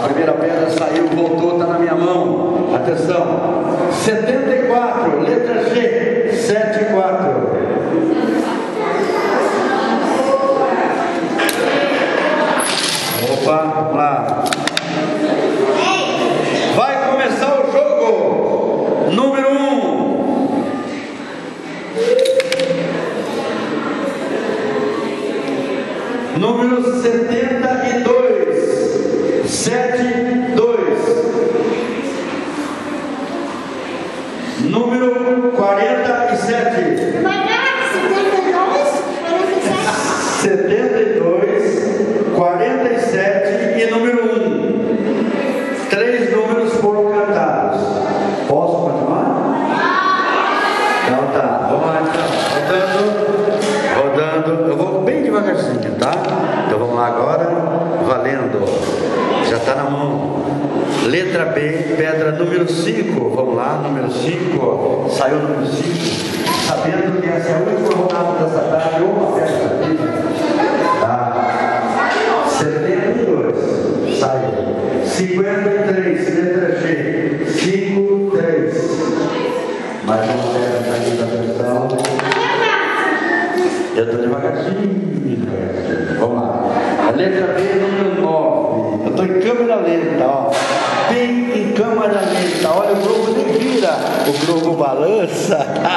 primeira pedra saiu, voltou, está na minha mão. Atenção. 74, letra G. 74. Opa, vamos lá. Vai começar o jogo. Número 1. Número 72. 72. Número 47. 72, 47 e número 1. 3 números foram cantados. Posso continuar? Então tá, vamos lá então. Rodando. Eu vou bem devagarzinho, tá? Então vamos lá agora. Valendo. Já está na mão. Letra B, pedra número 5. Vamos lá, número 5. Saiu o número 5. Sabendo que essa é a última rodada dessa tarde, uma festa aqui. Tá? 72. Saiu. 53, letra G. 53. Mais uma pedra aqui da atenção. Eu estou devagarzinho. Vamos lá. A letra B, número 9. Eu estou em câmera lenta, ó. Bem em câmera lenta. Olha, o globo nem vira. O globo balança.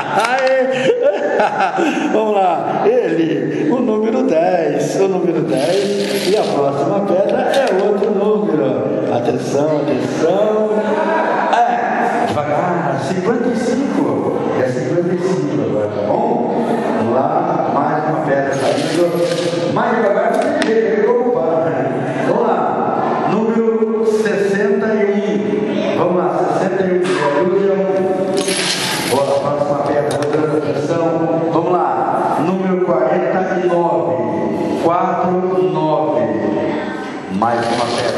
Vamos lá. Ele, o número 10. O número 10. E a próxima pedra é outro número. Atenção, atenção. Devagar. 55. É 55 agora, tá bom? Vamos lá. Mais uma pedra saindo. Mais devagar. Vamos lá. Número 61. Vamos lá. 61. Bora, próxima pedra. Rodando a atenção. Vamos lá. Número 49. 49. Mais uma pedra.